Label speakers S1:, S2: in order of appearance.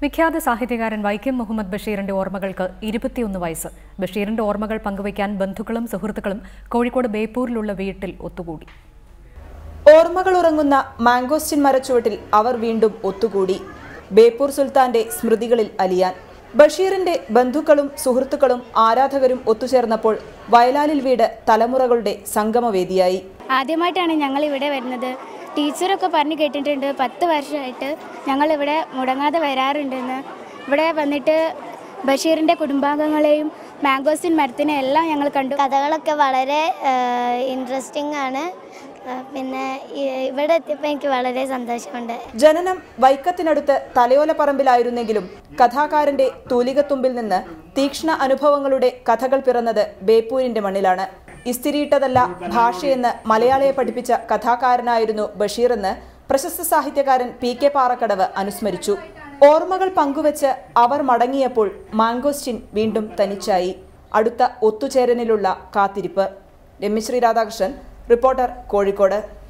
S1: വിഖ്യാത സാഹിത്യകാരൻ വൈക്കം മുഹമ്മദ് ബഷീറിന്റെ ഓർമ്മകൾക്ക് 21 വയസ്സ്. ബഷീറിന്റെ ഓർമ്മകൾ പങ്കുവയ്ക്കാൻ ബന്ധുക്കളും സുഹൃത്തുക്കളും കോഴിക്കോട് ബേപ്പൂരിലുള്ള വീട്ടിൽ ഒത്തുകൂടി.
S2: ഓർമ്മകൾ ഉറങ്ങുന്ന മാംഗോസ്റ്റിൻ മരച്ചുവട്ടിൽ അവർ വീണ്ടും ഒത്തുകൂടി. ബേപ്പൂർ സുൽത്താന്റെ സ്മൃതികളിൽ അലിയാൻ ബഷീറിന്റെ ബന്ധുക്കളും സുഹൃത്തുക്കളും ആരാധകരും ഒത്തുചേർന്നപ്പോൾ വയലാലിൽ വീട് തലമുറകളുടെ സംഗമവേദിയായി.
S3: ആദ്യമായിട്ടാണ് ഞങ്ങൾ ഇവിടെ വരുന്നത്. ടീച്ചറൊക്കെ പറഞ്ഞു കേട്ടിട്ടുണ്ട് 10 വർഷമായിട്ട് ഞങ്ങളിവിടെ മുടങ്ങാതെ വരാറുണ്ടെന്ന്. ഇവിടെ വന്നിട്ട് ബഷീറിൻ്റെ കുടുംബാംഗങ്ങളെയും മാംഗോസ്റ്റിൻ മരത്തിനെ എല്ലാം ഞങ്ങൾ കണ്ടു.
S4: കഥകളൊക്കെ വളരെ ഇൻട്രസ്റ്റിംഗ് ആണ്. പിന്നെ ഇവിടെ എത്തിയപ്പോൾ എനിക്ക് വളരെ സന്തോഷമുണ്ട്.
S2: ജനനം വൈക്കത്തിനടുത്ത് തലയോലപ്പറമ്പിലായിരുന്നെങ്കിലും കഥാകാരന്റെ തൂലികത്തുമ്പിൽ നിന്ന് തീക്ഷ്ണ അനുഭവങ്ങളുടെ കഥകൾ പിറന്നത് ബേപ്പൂരിന്റെ മണ്ണിലാണ്. ഇസ്തിരിയിട്ടതല്ല ഭാഷയെന്ന് മലയാളിയെ പഠിപ്പിച്ച കഥാകാരനായിരുന്നു ബഷീറെന്ന് പ്രശസ്ത സാഹിത്യകാരൻ പി.കെ. പാറക്കടവ് അനുസ്മരിച്ചു. ഓർമ്മകൾ പങ്കുവച്ച് അവർ മടങ്ങിയപ്പോൾ മാംഗോസ്റ്റിൻ വീണ്ടും തനിച്ചായി. അടുത്ത ഒത്തുചേരലിലുള്ള കാത്തിരിപ്പ്. രമ്യശ്രീ രാധാകൃഷ്ണൻ, റിപ്പോർട്ടർ, കോഴിക്കോട്.